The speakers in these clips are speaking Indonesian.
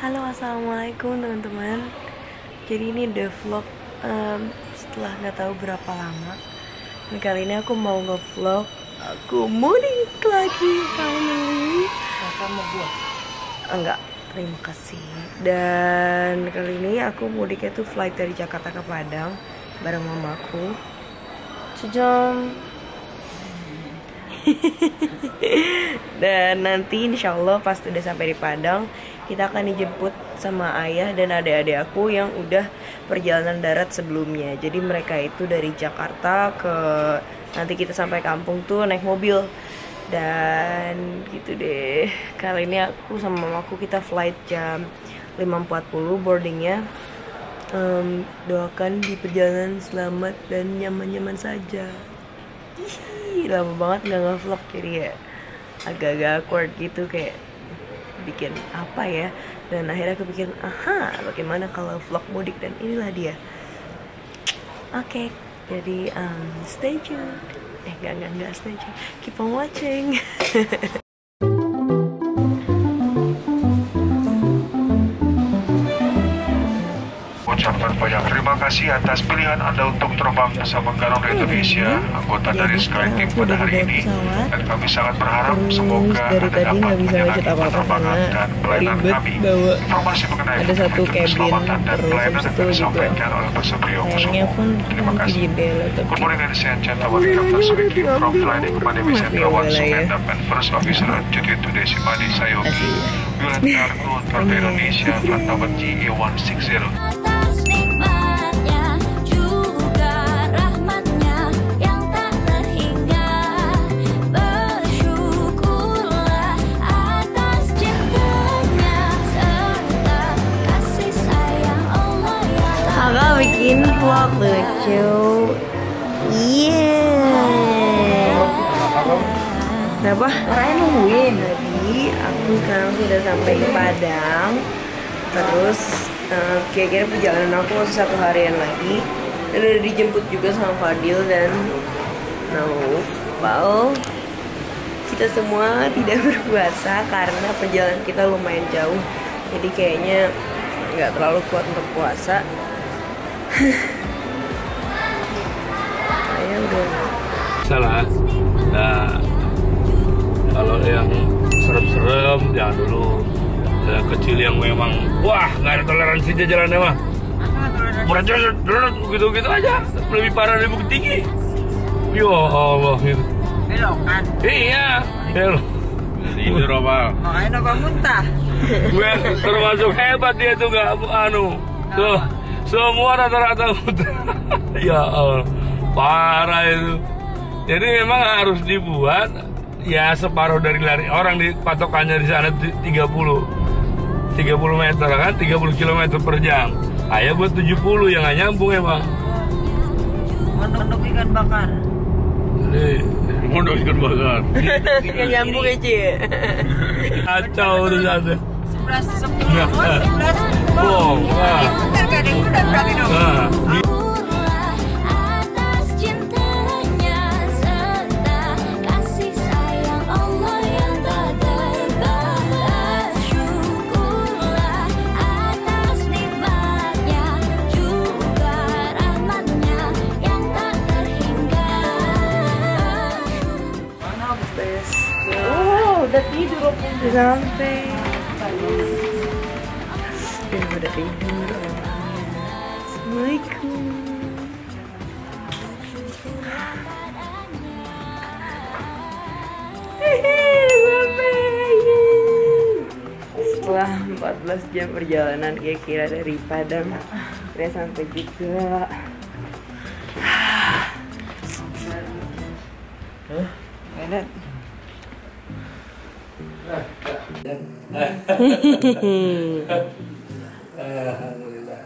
Halo, assalamualaikum teman-teman. Jadi ini udah vlog setelah nggak tahu berapa lama. Dan kali ini aku mau nge-vlog aku mudik lagi finally. Kakak mau buat? Enggak, terima kasih. Dan kali ini aku mudiknya tuh flight dari Jakarta ke Padang bareng mamaku. Sejam. Dan nanti insya Allah pas udah sampai di Padang, kita akan dijemput sama ayah dan adik-adik aku yang udah perjalanan darat sebelumnya. Jadi mereka itu dari Jakarta ke, nanti kita sampai kampung tuh naik mobil. Dan gitu deh, kali ini aku sama mamaku kita flight jam 5.40 boardingnya. Doakan di perjalanan selamat dan nyaman-nyaman saja. Lama banget nggak nge-vlog, jadi ya agak-agak awkward gitu, kayak bikin apa ya. Dan akhirnya aku pikir, bagaimana kalau vlog mudik, dan inilah dia. Oke, jadi stay tuned. Enggak stay tuned, keep on watching. Ucapkan banyak terima kasih atas pilihan Anda untuk terbang bersama Garuda Indonesia, anggota dari SkyTeam pada hari ini. Dan kami sangat berharap semoga Anda dapat menyenangi penerbangan dan pelayanan kami. Informasi mengenai ada satu cabin, keselamatan dan terus pelayanan itu akan juga disampaikan oleh Persebrio sayangnya pun Terima kasih. tapi Good morning ladies and gentlemen, Captain speaking from flight Ekmani Wisatawan Sumedang and First Officer Judit Tude Simadi Sayogi. Wilayah Kargo Garuda Indonesia, flight number GE160. Kakak bikin vlog lucu. Kenapa? Orang nungguin. Jadi aku sekarang sudah sampai di Padang. Terus kira-kira perjalanan aku masih 1 harian lagi. Dan udah dijemput juga sama Fadil dan Naufal. Kita semua tidak berpuasa karena perjalanan kita lumayan jauh. Jadi kayaknya nggak terlalu kuat untuk puasa. Saya udah salah. Nah, kalau yang serem-serem jangan dulu. Yang kecil yang memang wah nggak ada toleransinya jalannya mah. Mereka gitu-gitu aja, lebih parah dari Bukit Tinggi. Ya Allah gitu. Belokan. Iya, belok. Ini Robal. Makanya nggak muntah. Gue termasuk hebat dia tuh nggak tuh. Semua rata-rata ya Allah, parah itu. Jadi memang harus dibuat ya separuh dari lari orang, di patokannya di sana 30 meter kan, 30 km per jam. Ayah buat 70 yang nggak nyambung emang. Mondok ikan bakar. Mondok ikan bakar. nggak nyambung aja. Kacau udah ada. 11 Oh, wah. Bentar gak ada yang udah berarti dong. Atas cintanya serta kasih sayang Allah yang tak terbatas. Syukurlah atas nikmatnya juga rahmatnya yang tak terhingga. Udah tidur, udah sampai. Udah tidur. Assalamualaikum. Setelah 14 jam perjalanan kira-kira dari Padang, kita sampai juga. Enak. Alhamdulillah.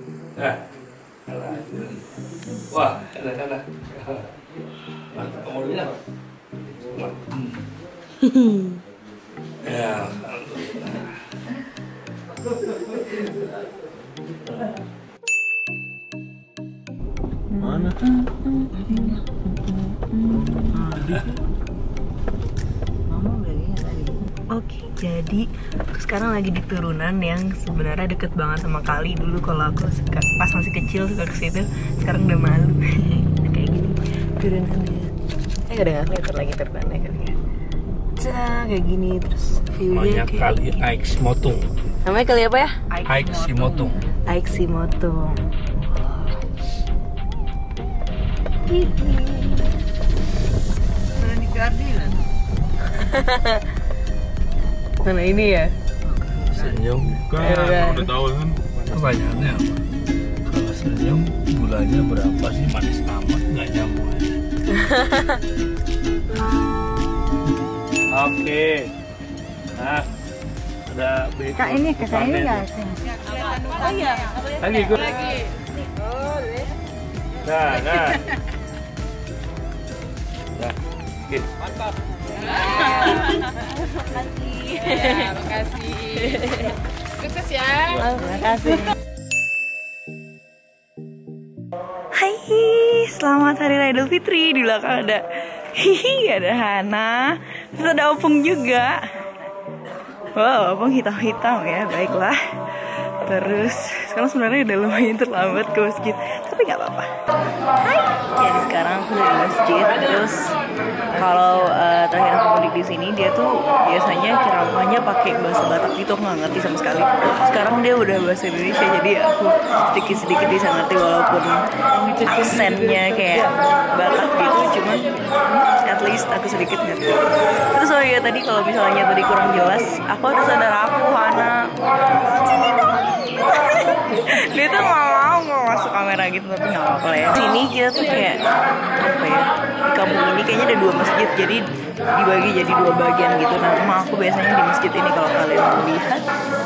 Wah, enak. Kamu bilang? Ya, alhamdulillah. Mana? Mama udah lihat tadi. Oke, jadi aku sekarang lagi di turunan yang sebenarnya deket banget sama kali. Dulu kalau aku pas masih kecil suka ke situ, sekarang udah malu. Kayak gini turunannya. Udah nggak kelihatan lagi turunannya kan ya. Kayak gini terus Namanya viewnya kayak kali gini. Aiksimotong. Namanya kali apa ya? Aiksimotong. Aiksimotong. Mana di keadilan? Mana ini ya? Senyum. Kan, udah tahu kan. Pertanyaannya apa? Kalau senyum gulanya berapa sih? Manis amat nggak nyambung aja. Oke. Nah, ada Kak ini nggak sih? Lagi gue. Nah. Nah, oke. Mantap. Terima kasih. Hai, selamat Hari Raya Idul Fitri. Di belakang ada ada Hana, terus ada Opung juga. Wow, Opung hitam-hitam ya, baiklah. Terus sekarang sebenarnya udah lumayan terlambat ke masjid, tapi nggak apa-apa. Hai, jadi sekarang aku udah di masjid. Terus kalau terakhir aku mudik di sini, dia tuh biasanya ceramahnya pakai bahasa Batak gitu, aku nggak ngerti sama sekali. Sekarang dia udah bahasa Indonesia, jadi aku sedikit-sedikit bisa ngerti walaupun aksennya kayak Batak gitu, cuman at least aku sedikit ngerti. Terus oh iya tadi kalau misalnya tadi kurang jelas, aku ada saudara aku Hana. Sini dong. Dia tuh nggak mau masuk kamera gitu, tapi nggak apa-apa lah ya. Sini kita tuh kayak apa ya, di kampung ini kayaknya ada 2 masjid, jadi dibagi jadi 2 bagian gitu. Nah rumah aku biasanya di masjid ini kalau kalian mau lihat.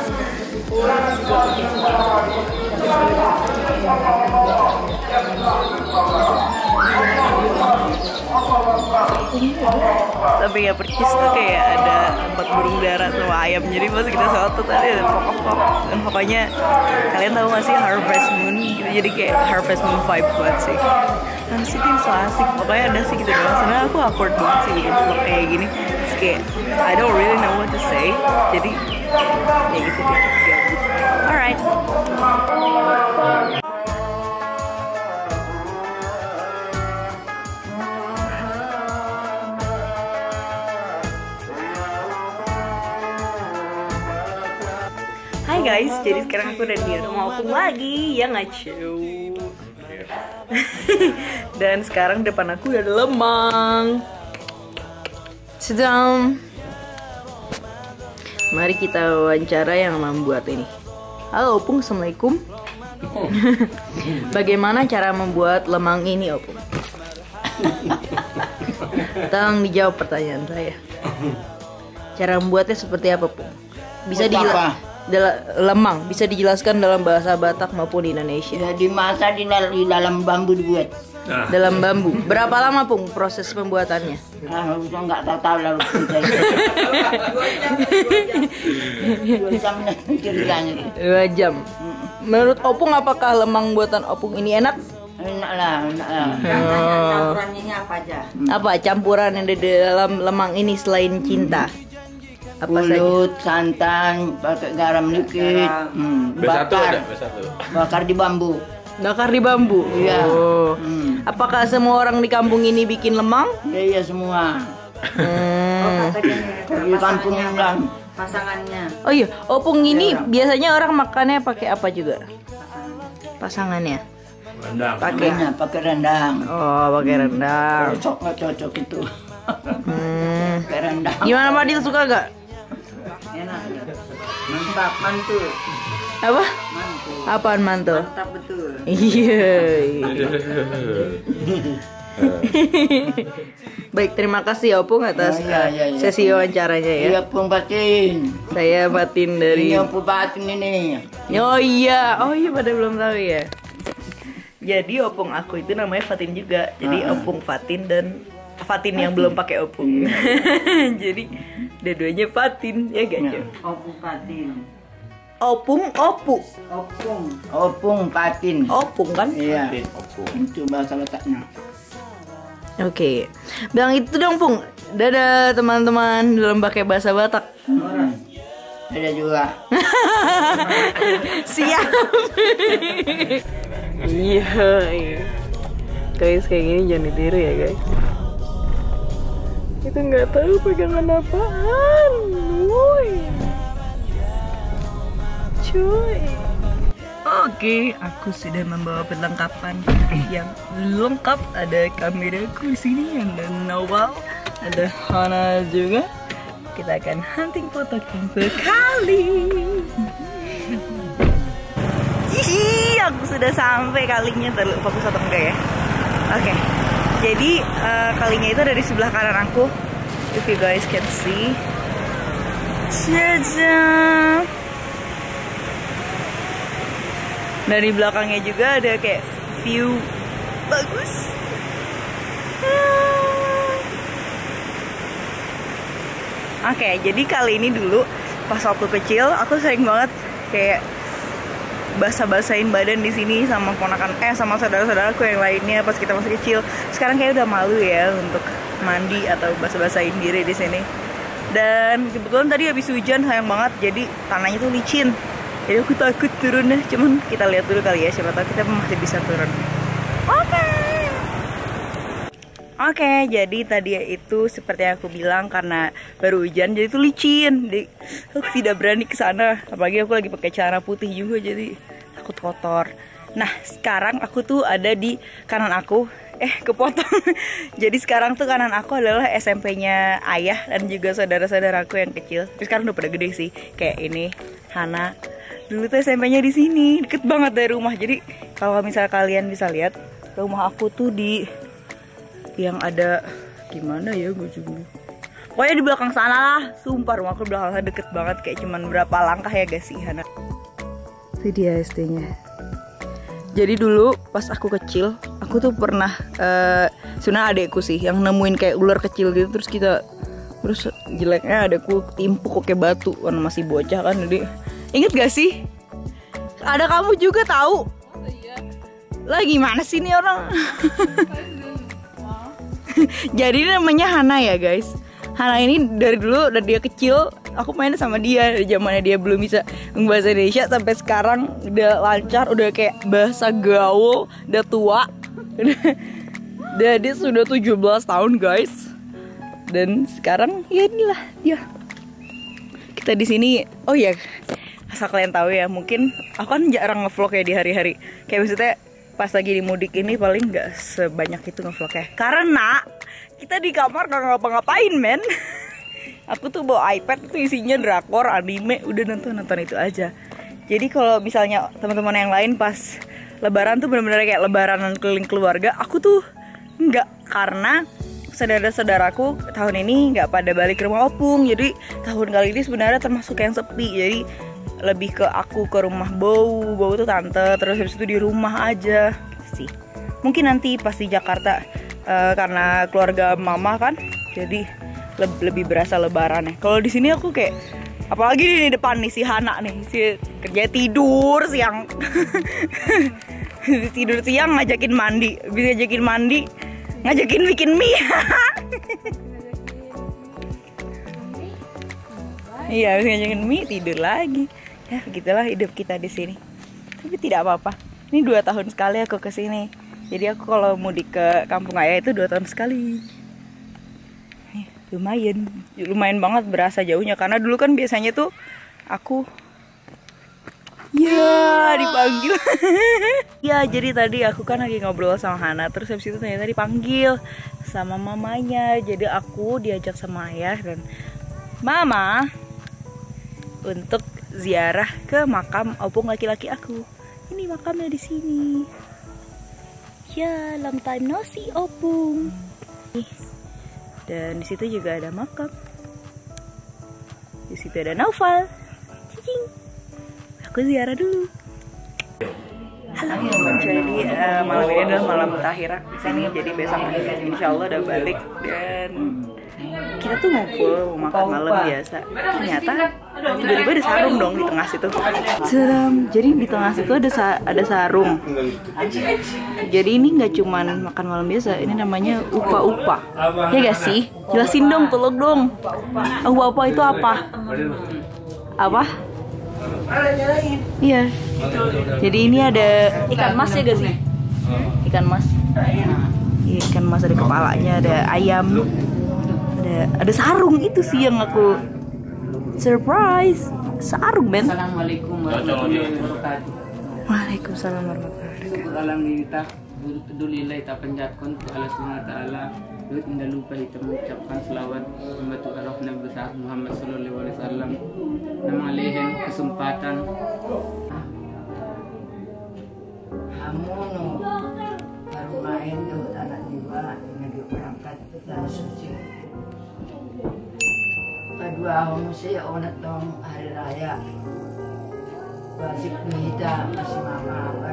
Tapi ya percis tuh kayak ada tempat burung dara sama ayam, jadi pas kita sholat tuh tadi ada pokok-pokok. Dan pokoknya kalian tahu gak sih Harvest Moon gitu, jadi kayak Harvest Moon vibe banget sih. Dan sih tim so asik, pokoknya ada sih gitu doang. Sebenarnya aku awkward banget sih bikin vlog kayak gini. Terus kayak I don't really know what to say, jadi ya gitu deh, gabut. Alright. Hai guys, jadi sekarang aku udah di rumah Opung lagi, ya nggak cuy. Dan sekarang depan aku udah ada lemang. Sedang. Mari kita wawancara yang membuat ini. Halo Opung, assalamualaikum. Bagaimana cara membuat lemang ini Opung? Tolong dijawab pertanyaan saya. Cara membuatnya seperti apa Opung? Bisa lemang bisa dijelaskan dalam bahasa Batak maupun Indonesia. Ya, dimasak di dalam bambu dibuat. Dalam bambu. Berapa lama Pung proses pembuatannya? Saya nggak tahu lalu. 2 jam kerjanya. 2 jam. Menurut Opung apakah lemang buatan Opung ini enak? Enak lah. Campurannya apa aja? Apa campuran yang ada di dalam lemang ini selain cinta? Apa saja? Pulut, santan, pakai garam dikit, bakar di bambu. Bakar di bambu. Iya. Oh. Apakah semua orang di kampung ini bikin lemang? Iya semua. Di kampung lang. Pasangannya. Oh iya, Opung ini biasanya orang makannya pakai apa juga? Pasangannya? Rendang. Pakai rendang. Oh, pakai rendang. Cocok nggak cocok itu? Pakai rendang. Gimana Madil, suka gak? Enak. Mantap, mantul. Apa? Mantul. Apaan mantul? Mantap betul. Iya. Baik, terima kasih ya Opung atas Ya. sesi wawancaranya ya. Iya Pung Batin. Saya Batin dari. Ini Pung Batin ini. Oh iya pada belum tahu ya. Jadi Opung aku itu namanya Fatin juga. Jadi Opung Fatin dan Fatin yang belum pakai Opung. Jadi dua-duanya Fatin ya gak Jo? Opung Patin. Opung, Opu. Opung Patin. Opung kan? Iya. Itu bahasa Bataknya. Oke. Bilang itu dong, Pung. Dadah teman-teman dalam pakai bahasa Batak. Ada juga. Siap. Iya. Guys, kayak gini jangan ditiru ya, guys. Kita nggak tahu pegangan apaan. Woi. Cuy. Oke, aku sudah membawa perlengkapan yang lengkap. Ada kameraku di sini, ada Nawal, ada Hana juga. Kita akan hunting foto campur kali. Hihi, aku sudah sampai kalinya. Fokus atau enggak ya? Oke, jadi kalinya itu dari sebelah kanan aku. If you guys can see. Caca. Dari belakangnya juga ada kayak view bagus. Oke, jadi kali ini dulu pas waktu kecil aku sering banget kayak basah-basahin badan di sini sama ponakan sama saudara-saudaraku yang lainnya pas kita masih kecil. Sekarang kayak udah malu ya untuk mandi atau basah-basahin diri di sini. Dan kebetulan tadi habis hujan sayang banget, jadi tanahnya tuh licin. Jadi aku takut turun deh, cuman kita lihat dulu kali ya, siapa tahu kita masih bisa turun. Oke, jadi tadi itu seperti yang aku bilang karena baru hujan jadi itu licin. Jadi aku tidak berani ke sana, apalagi aku lagi pakai celana putih juga jadi takut kotor. Nah, sekarang aku tuh ada di kanan aku. Kepotong. Jadi sekarang tuh kanan aku adalah SMP-nya ayah dan juga saudara-saudaraku yang kecil. Tapi sekarang udah pada gede sih. Kayak ini, Hana. Dulu tuh SMP-nya di sini, deket banget dari rumah. Jadi kalau misalnya kalian bisa lihat, rumah aku tuh di yang ada gimana ya gue juga. Pokoknya di belakang sana lah. Sumpah rumah aku di belakang sana deket banget, kayak cuman berapa langkah ya guys sih Hana. Itu dia SD-nya. Jadi dulu pas aku kecil, aku tuh pernah sebenarnya adekku sih yang nemuin kayak ular kecil gitu, terus jeleknya adekku timpuk pakai batu karena masih bocah kan. Jadi inget gak sih? Ada kamu juga tahu? Lah gimana sih nih orang? Jadi namanya Hana ya guys. Hana ini dari dulu dari dia kecil aku main sama dia dari zamannya dia belum bisa bahasa Indonesia sampai sekarang udah lancar, udah kayak bahasa gaul, udah tua. Dia sudah 17 tahun guys. Dan sekarang ya inilah dia. Kita di sini. Oh ya, asal kalian tahu ya, mungkin aku kan jarang ngevlog ya di hari-hari. Kayak maksudnya pas lagi di mudik ini paling nggak sebanyak itu ngevlog ya. Karena kita di kamar nggak ngapa-ngapain men. Aku tuh bawa iPad tuh isinya drakor, anime, udah nonton itu aja. Jadi kalau misalnya teman-teman yang lain pas Lebaran tuh bener-bener kayak lebaran keliling keluarga, aku tuh nggak, karena saudara-saudaraku tahun ini nggak pada balik ke rumah opung. Jadi tahun kali ini sebenarnya termasuk yang sepi. Jadi lebih ke aku ke rumah bau tuh tante, terus habis itu di rumah aja sih. Mungkin nanti pas di Jakarta karena keluarga mama kan, jadi lebih berasa lebaran ya. Kalau di sini aku kayak, apalagi di depan nih si Hana nih, si kerja tidur siang. Tidur siang ngajakin mandi, bisa ngajakin mandi, ngajakin bikin mie. Iya, bisa ngajakin mie, tidur lagi. Ya gitulah hidup kita di sini. Tapi tidak apa-apa. Ini 2 tahun sekali aku ke sini. Jadi aku kalau mudik ke kampung ayah itu 2 tahun sekali. Lumayan banget berasa jauhnya, karena dulu kan biasanya tuh aku dipanggil. Ya jadi tadi aku kan lagi ngobrol sama Hana, terus habis itu ternyata dipanggil sama mamanya. Jadi aku diajak sama ayah dan mama untuk ziarah ke makam opung laki-laki aku. Ini makamnya di sini. Ya, long time no see opung. Dan di situ juga ada makam. Di situ ada Naufal. Cicing. Aku ziarah dulu. Halo. Jadi malam ini adalah malam terakhir di sini. Jadi besok insya Allah udah balik dan kita tuh ngumpul mau makan malam biasa. Ternyata tiba-tiba ada sarung dong di tengah situ. Seram. Jadi di tengah situ ada sarung. Jadi ini nggak cuman makan malam biasa, ini namanya upa-upa. Ya gak sih? Jelasin dong, tolong dong. Upa-upa itu apa? Apa? Iya. Jadi ini ada ikan mas ya gak sih? Ikan mas. Iya, ikan mas, ada kepalanya, ada ayam, ada sarung. Itu sih yang aku surprise. Sarung, Ben. Assalamualaikum warahmatullahi wabarakatuh. Waalaikumsalam warahmatullahi wabarakatuh. Syukur alhamdulillah, berkedulilah kita panjatkan ke Allah SWT. Lalu tidak lupa kita mengucapkan selawat membantu Allah Nabi besar Muhammad Sallallahu Alaihi Wasallam. Nama lehen kesempatan. Hamono baru main tuh anak jiwa dengan berangkat ke tanah suci. Kedua homo saya onat dong hari raya. Wajib kita masih mama kan.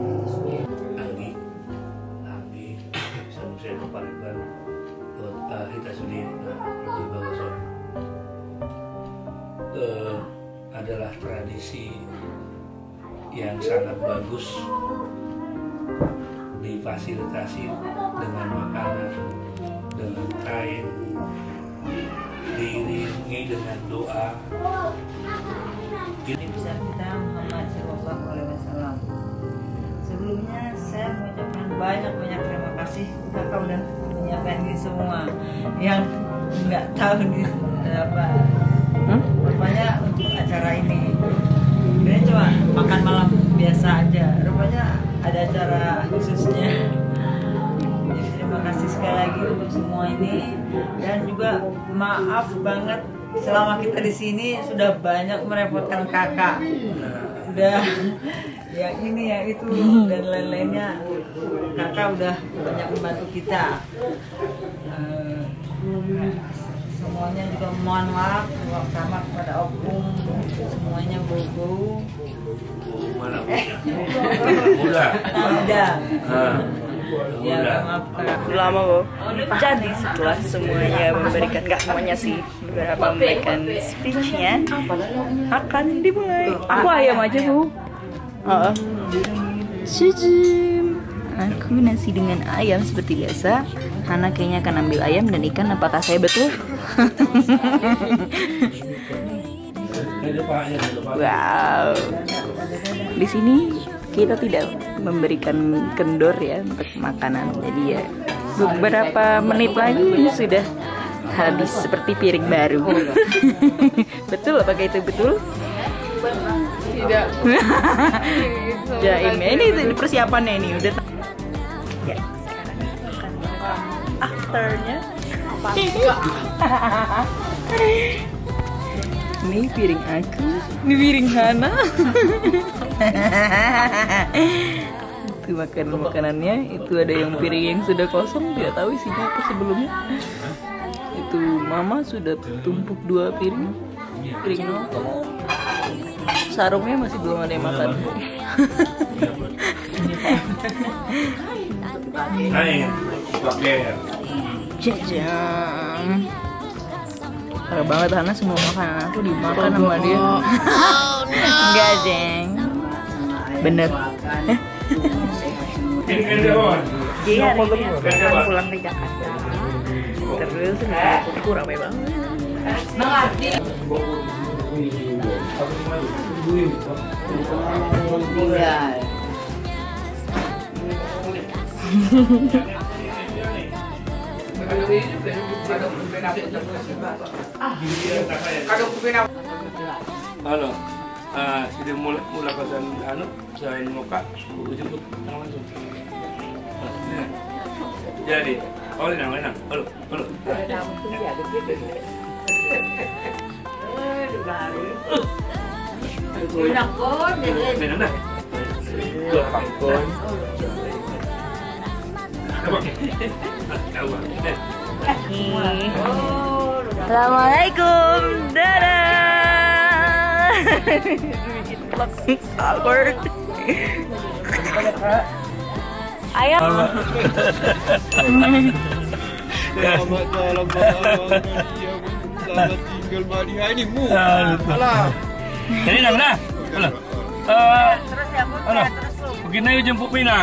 Lagi saya kepalikan kita sudah lebih bagus. Adalah tradisi yang sangat bagus, difasilitasi dengan makanan, dengan kain, diiringi dengan doa. Ini bisa kita Muhammad Sallallahu Alaihi Wasallam. Sebelumnya saya mengucapkan banyak terima kasih kakak udah menyiapkan ini semua yang nggak tahu di apa rupanya untuk acara ini. Ini cuma makan malam biasa aja, rupanya ada acara khususnya. Jadi terima kasih sekali lagi untuk semua ini, dan juga maaf banget selama kita di sini sudah banyak merepotkan kakak. Udah yang ini yang itu dan lain-lainnya, kakak udah banyak membantu kita. Semuanya juga mohon maaf sama kepada opung, semuanya bobo. Mana udah. Ya, maaf kakak. Lama loh. Jadi setelah semuanya memberikan, nggak semuanya sih, beberapa memberikan speechnya, akan dimulai. Aku ayam aja bu. Sejam. Aku nasi dengan ayam seperti biasa. Hana kayaknya akan ambil ayam dan ikan. Apakah saya betul? Wow. Di sini kita tidak memberikan kendor ya untuk makanan. Jadi ya beberapa menit lagi ini sudah habis seperti piring baru. Betul, apakah itu betul? Tidak. Jaim ya, ini persiapannya ini udah. Ya, sekarang akan afternya. Ini piring aku, ini piring Hana. Itu makanannya, itu ada yang piring yang sudah kosong, tidak tahu isinya apa sebelumnya. Itu mama sudah tumpuk 2 piring nongkrong. Sarungnya masih belum ada yang makan. Jajang. Parah banget, Hana semua makanan aku dimakan sama dia. Enggak, Jeng. Bener. Jadi hari ini aku akan pulang ke Jakarta. Terus aku ramai banget. Halo, sudah mulai pesan selain muka, aku jemput langsung. Jadi, enak. Halo. Enak kok, Enak dah. Gampang kon. Assalamualaikum, dadah. Awkward. Ayam. Selamat malam. tinggal Maria ini mu. Alah. Jadi nang dah. Alah. Terus ya, Alah. terus lu. Begini yuk jemput Pinang.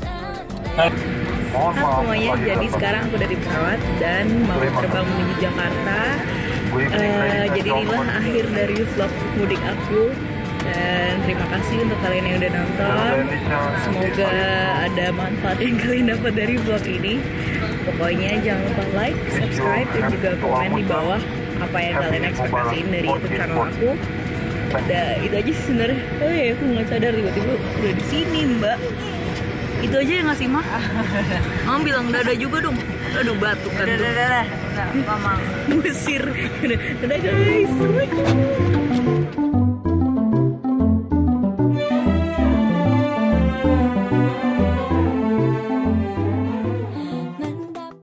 Semuanya, jadi sekarang aku dari pesawat dan mau terbang menuju Jakarta. Jadi inilah akhir dari vlog mudik aku. Dan terima kasih untuk kalian yang udah nonton. Semoga ada manfaat yang kalian dapat dari vlog ini. Pokoknya jangan lupa like, subscribe, dan juga komen di bawah apa yang kalian ekspektasiin dari YouTube channel aku. Itu aja sih sebenarnya. Oh ya, aku nggak sadar tiba-tiba udah di sini, Mbak. Itu aja yang ngasih mah. Mama bilang dadah juga dong. Aduh batuk kan. Udah, Mama. Musir. Dadah guys. Assalamualaikum.